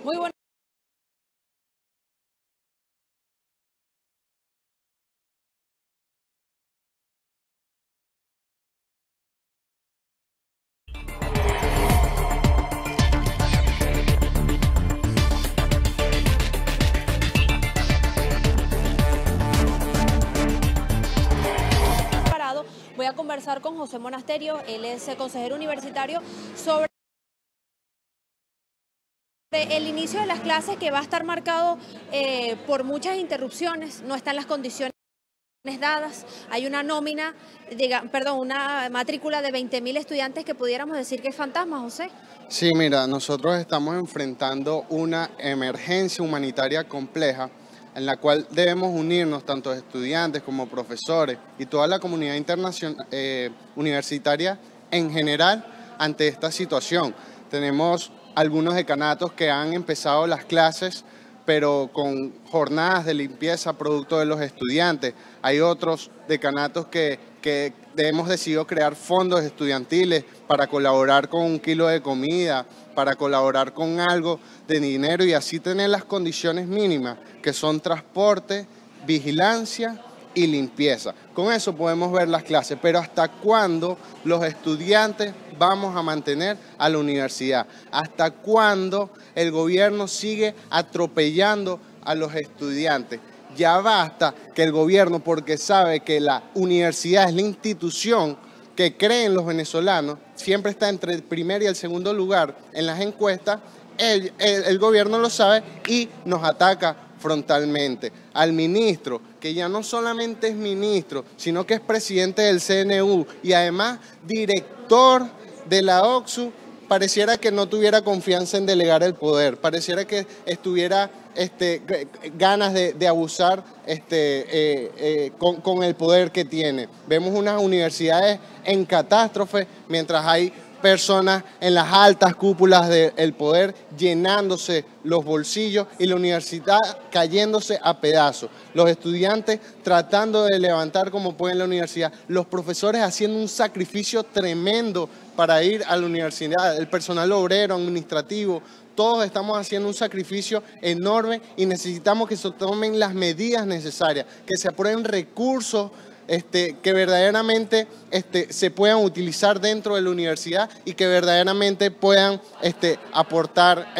Muy bueno. Voy a conversar con José Monasterio, él es consejero universitario, sobre el inicio de las clases que va a estar marcado por muchas interrupciones, no están las condiciones dadas, hay una nómina, una matrícula de 20.000 estudiantes que pudiéramos decir que es fantasma, José. Sí, mira, nosotros estamos enfrentando una emergencia humanitaria compleja en la cual debemos unirnos tanto estudiantes como profesores y toda la comunidad internacional, universitaria en general ante esta situación. Tenemos algunos decanatos que han empezado las clases pero con jornadas de limpieza producto de los estudiantes. Hay otros decanatos que hemos decidido crear fondos estudiantiles para colaborar con 1 kilo de comida, para colaborar con algo de dinero y así tener las condiciones mínimas, que son transporte, vigilancia y limpieza. Con eso podemos ver las clases, pero ¿hasta cuándo los estudiantes vamos a mantener a la universidad? ¿Hasta cuándo el gobierno sigue atropellando a los estudiantes? Ya basta que el gobierno, porque sabe que la universidad es la institución que creen los venezolanos, siempre está entre el primer y el segundo lugar en las encuestas, el gobierno lo sabe y nos ataca frontalmente. Al ministro, que ya no solamente es ministro, sino que es presidente del CNU y además director de la OCSU, pareciera que no tuviera confianza en delegar el poder, pareciera que estuviera ganas de abusar con el poder que tiene. Vemos unas universidades en catástrofe, mientras hay personas en las altas cúpulas del poder llenándose los bolsillos y la universidad cayéndose a pedazos. Los estudiantes tratando de levantar como pueden la universidad, los profesores haciendo un sacrificio tremendo para ir a la universidad, el personal obrero, administrativo, todos estamos haciendo un sacrificio enorme y necesitamos que se tomen las medidas necesarias, que se aprueben recursos que verdaderamente se puedan utilizar dentro de la universidad y que verdaderamente puedan aportar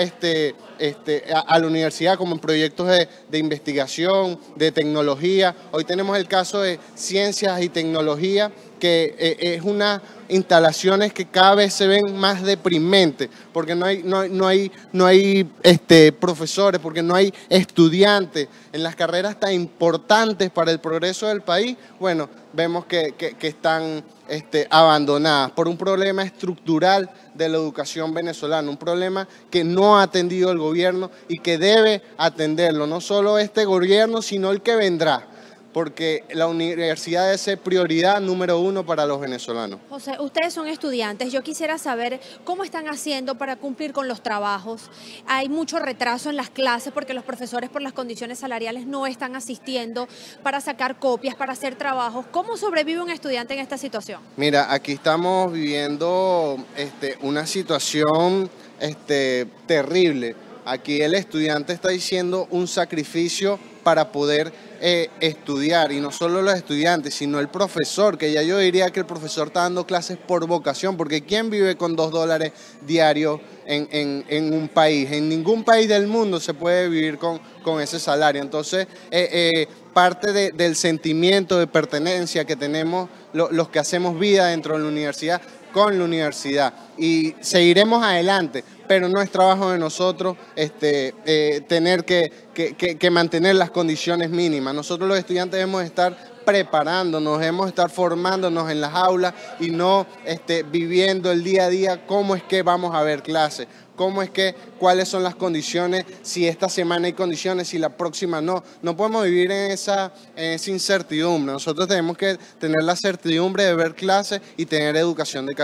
a la universidad como en proyectos de investigación, de tecnología. Hoy tenemos el caso de ciencias y tecnología, que es unas instalaciones que cada vez se ven más deprimentes, porque no hay profesores, porque no hay estudiantes en las carreras tan importantes para el progreso del país. Bueno, vemos que están abandonadas por un problema estructural de la educación venezolana, un problema que no ha atendido el gobierno y que debe atenderlo, no solo este gobierno, sino el que vendrá, porque la universidad debe ser prioridad número 1 para los venezolanos. José, ustedes son estudiantes, yo quisiera saber cómo están haciendo para cumplir con los trabajos. Hay mucho retraso en las clases porque los profesores por las condiciones salariales no están asistiendo para sacar copias, para hacer trabajos. ¿Cómo sobrevive un estudiante en esta situación? Mira, aquí estamos viviendo una situación terrible. Aquí el estudiante está haciendo un sacrificio para poder estudiar, y no solo los estudiantes, sino el profesor, que ya yo diría que el profesor está dando clases por vocación, porque ¿quién vive con $2 diarios en un país? En ningún país del mundo se puede vivir con ese salario. Entonces, parte del sentimiento de pertenencia que tenemos los que hacemos vida dentro de la universidad, con la universidad, y seguiremos adelante, pero no es trabajo de nosotros tener que mantener las condiciones mínimas. Nosotros los estudiantes debemos estar preparándonos, debemos estar formándonos en las aulas y no viviendo el día a día cómo es que vamos a ver clases, cuáles son las condiciones, si esta semana hay condiciones, si la próxima no. No podemos vivir en esa incertidumbre. Nosotros tenemos que tener la certidumbre de ver clases y tener educación de calidad.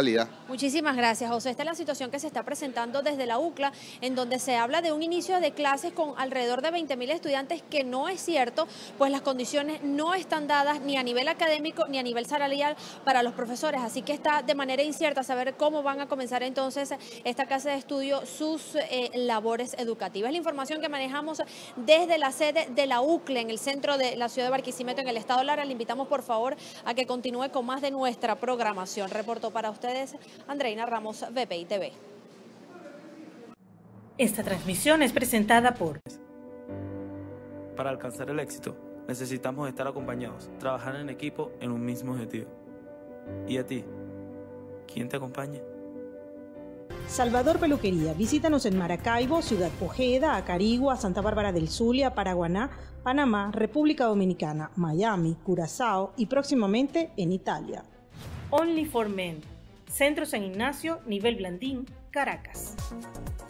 Muchísimas gracias, José. Esta es la situación que se está presentando desde la UCLA, en donde se habla de un inicio de clases con alrededor de 20.000 estudiantes, que no es cierto, pues las condiciones no están dadas ni a nivel académico ni a nivel salarial para los profesores, así que está de manera incierta saber cómo van a comenzar entonces esta casa de estudio sus labores educativas. La información que manejamos desde la sede de la UCLA en el centro de la ciudad de Barquisimeto, en el estado Lara. Le invitamos por favor a que continúe con más de nuestra programación. Reportó para ustedes Andreina Ramos, BPI TV. Esta transmisión es presentada por... Para alcanzar el éxito, necesitamos estar acompañados, trabajar en equipo en un mismo objetivo. ¿Y a ti? ¿Quién te acompaña? Salvador Peluquería. Visítanos en Maracaibo, Ciudad Ojeda, Acarigua, Santa Bárbara del Zulia, Paraguaná, Panamá, República Dominicana, Miami, Curazao y próximamente en Italia. Only for Men. Centro San Ignacio, Nivel Blandín, Caracas.